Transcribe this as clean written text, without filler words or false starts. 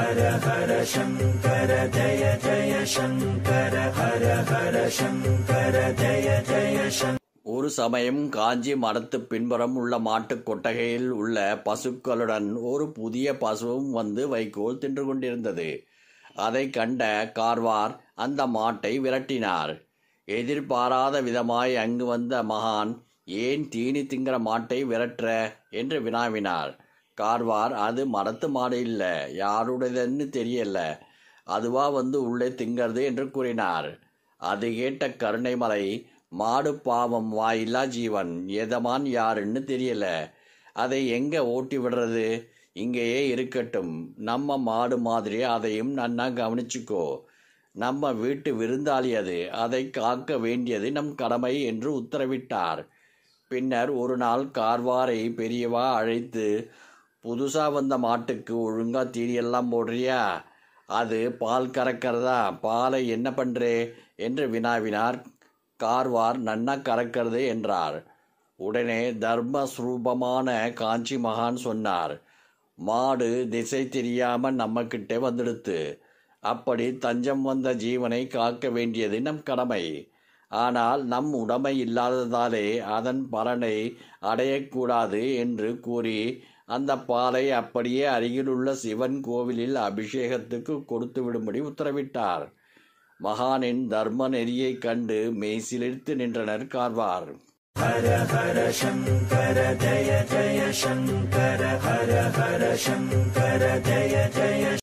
ஹர ஹர சங்கர ஜய ஜய சங்கர ஹர ஹர சங்கர ஜய ஜய சங்கர. ஒரு சமயம் காஞ்சி மரத்து பின்புறம் உள்ள மாட்டுக் கொட்டகையில் உள்ள பசுக்களுடன் ஒரு புதிய பசுவும் வந்து வைக்கோல் தின்று கொண்டிருந்தது. அதை கண்ட கார்வார் அந்த மாட்டை விரட்டினார். எதிர்பாராத விதமாய் அங்கு வந்த மகான், ஏன் தீனி திங்கிற மாட்டை விரட்டுற என்று வினாவினார். கார்வார், அது மரத்து மாடு இல்லை, யாருடையதுன்னு தெரியல, அதுவா வந்து உள்ளே திங்கிறது என்று கூறினார். அது கேட்ட கருணைமலை, மாடு பாவம், வாயில்லா ஜீவன், எதமான் யாருன்னு தெரியல, அதை எங்க ஓட்டி விடுறது, இங்கேயே இருக்கட்டும், நம்ம மாடு மாதிரி அதையும் நன்னா கவனிச்சுக்கோ, நம்ம வீட்டு விருந்தாளி அது, அதை காக்க வேண்டியது நம் கடமை என்று உத்தரவிட்டார். பின்னர் ஒரு நாள் கார்வாரை பெரியவா அழைத்து, புதுசா வந்த மாட்டுக்கு ஒழுங்கா தீனியெல்லாம் போடுறியா, அது பால் கறக்கிறதா, பாலை என்ன பண்றே என்று வினாவினார். கார்வார், நன்னா கறக்கிறது என்றார். உடனே தர்மஸ்வரூபமான காஞ்சி மகான் சொன்னார், மாடு திசை தெரியாம நம்ம கிட்டே வந்துடுத்து, அப்படி தஞ்சம் வந்த ஜீவனை காக்க வேண்டியது நம் கடமை. ஆனால் நம் உடைமை இல்லாததாலே அதன் பலனை அடையக்கூடாது என்று கூறி அந்த பாலை அப்படியே அருகிலுள்ள சிவன் கோவிலில் அபிஷேகத்துக்கு கொடுத்து விடும்படி உத்தரவிட்டார். மகானின் தர்ம நெறியைக் கண்டு மெய்சிலிர்த்து நின்றனர் கார்வார். ஹர ஹர சங்கர ஜய ஜய சங்கர ஹர ஹர சங்கர ஜய ஜய